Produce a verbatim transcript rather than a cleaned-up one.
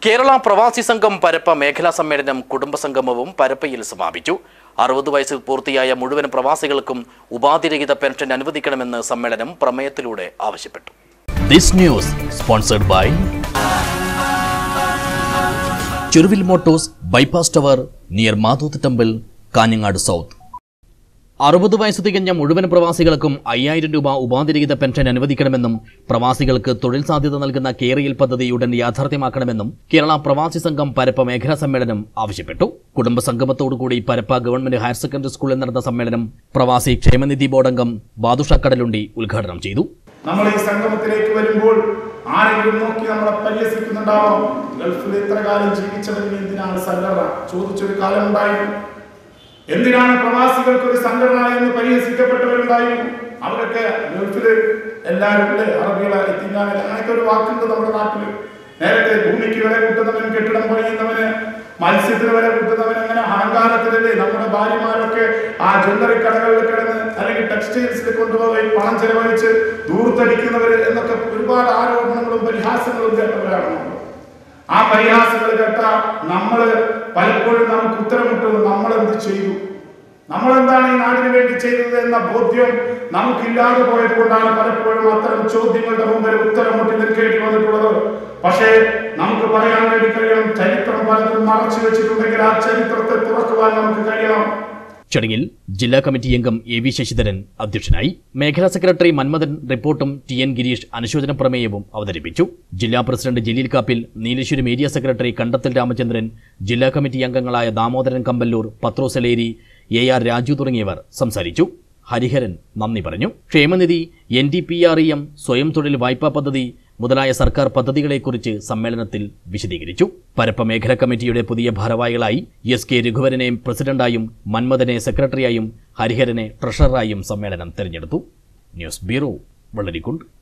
കേരള പ്രവാസി സംഘം പരപ്പ മേഖലാ സമ്മേളനം കുടുംബസംഗമവും പരപ്പയിൽ സമാപിച്ചു. അറുപത് വയസ്സിൽ പൂർത്തിയായ മുഴുവൻ പ്രവാസികൾക്കും ഉപാധിരഹിത പെൻഷൻ അനുവദിക്കണമെന്ന് സമ്മേളനം പ്രമേയത്തിലൂടെ ആവശ്യപ്പെട്ടു. This news sponsored by Chiruvil Motors Bypass Tower near Madhut Temple, Kanyanad South. അറുപത് വയസ്സ് തികഞ്ഞ മുഴുവൻ പ്രവാസികൾക്കും അയ്യായിരം രൂപ ഉപാധിരഹിത പെൻഷൻ അനുവദിക്കണമെന്നും പ്രവാസികൾക്ക് തൊഴിൽ സാധ്യത നൽകുന്ന കേരയിൽ പദ്ധതി ഉടൻ യാഥാർത്ഥ്യമാക്കണമെന്നും കേരള പ്രവാസി സംഘം പരപ്പ മേഖലാ സമ്മേളനം ആവശ്യപ്പെട്ടു. കുടുംബ സംഗമത്തോടുകൂടി പരപ്പ ഗവൺമെന്റ് ഹയർ സെക്കൻഡറി സ്കൂളിൽ നടന്ന സമ്മേളനം പ്രവാസി ക്ഷേമനിധി ബോർഡ് അംഗം ബാദുഷ കടലുണ്ടി ഉദ്ഘാടനം ചെയ്തു. നമ്മൾ ഈ സംഗമത്തിലേക്ക് വരുമ്പോൾ ആരെങ്കിലും നോക്കി നമ്മളെ പരിഹസിക്കുന്നുണ്ടാവാം. ഗൾഫിൽ ഇത്ര കാലം ജീവിച്ചവരിൽ എന്തിനാണ് സംഘടന ചോദിച്ചൊരു കാലം ഉണ്ടായിരുന്നു. എന്തിനാണ് പ്രവാസികൾക്ക് ഒരു സംഘടന എന്ന് പരിഹസിക്കപ്പെട്ടവരുണ്ടായിരുന്നു. അവരൊക്കെ ഗൾഫില് എല്ലാവരും അറബികളെ എത്തിക്കാനില്ല അങ്ങനത്തെ ഒരു വാക്കുണ്ട് നമ്മുടെ നാട്ടില്. നേരത്തെ ഭൂമിക്ക് വില കൂട്ടുന്നവൻ, കെട്ടിടം പണിയുന്നവന്, മത്സ്യത്തിന് വില കൂട്ടുന്നവൻ, അങ്ങനെ അഹങ്കാരത്തിലല്ലേ നമ്മുടെ ഭാര്യമാരൊക്കെ ആ ജ്വല്ലറി കടകളിൽ കിടന്ന് അല്ലെങ്കിൽ ടെക്സ്റ്റൈൽസിൽ കൊണ്ടുപോയി പണം ചെലവഴിച്ച് ദൂർത്തടിക്കുന്നവര് എന്നൊക്കെ ഒരുപാട് ആരോപണങ്ങളും പരിഹാസങ്ങളും കേട്ടവരാണ്. ആ പരിഹാസങ്ങൾ കേട്ട നമ്മള് പലപ്പോഴും നമുക്ക് ഉത്തരമിട്ടത് നമ്മൾ എന്ത് ചെയ്തു, നമ്മളെന്താണ് ഈ നാടിന് വേണ്ടി ചെയ്തത് എന്ന ബോധ്യം നമുക്കില്ലാതെ പോയത് കൊണ്ടാണ് പലപ്പോഴും അത്തരം ചോദ്യങ്ങളുടെ മുമ്പിൽ ഉത്തരം മുട്ടി നിൽക്കേണ്ടി വന്നിട്ടുള്ളത്. പക്ഷേ നമുക്ക് പറയാൻ വേണ്ടി കഴിയണം, ചരിത്രം പലതും മറച്ചു വെച്ചിട്ടുണ്ടെങ്കിൽ ആ ചരിത്രത്തെ തുറക്കുവാൻ നമുക്ക് കഴിയണം. ചടങ്ങിൽ ജില്ലാ കമ്മിറ്റി അംഗം എ വി ശശിധരൻ അധ്യക്ഷനായി. മേഖലാ സെക്രട്ടറി മന്മഥൻ റിപ്പോർട്ടും ടി എൻ ഗിരീഷ് അനുശോചന പ്രമേയവും അവതരിപ്പിച്ചു. ജില്ലാ president Jaleel Kappil, Nileshwaram area secretary Kandathil Ramachandran, ജില്ലാ കമ്മിറ്റി അംഗങ്ങളായ ദാമോദരൻ കമ്പല്ലൂർ, പത്രോസലേരി, എ ആർ രാജു തുടങ്ങിയവർ സംസാരിച്ചു. ഹരിഹരൻ നന്ദി പറഞ്ഞു. ക്ഷേമനിധി, N D P R E M, സ്വയം തൊഴിൽ വായ്പാ പദ്ധതി മുതലായ സർക്കാർ പദ്ധതികളെക്കുറിച്ച് സമ്മേളനത്തിൽ വിശദീകരിച്ചു. പരപ്പ മേഖലാ കമ്മിറ്റിയുടെ പുതിയ ഭാരവാഹികളായി എസ് കെ രഘുവരനെ പ്രസിഡന്റായും മന്മഥനെ സെക്രട്ടറിയായും ഹരിഹരനെ ട്രഷററായും സമ്മേളനം തെരഞ്ഞെടുത്തു. News bureau, Vellarikundu.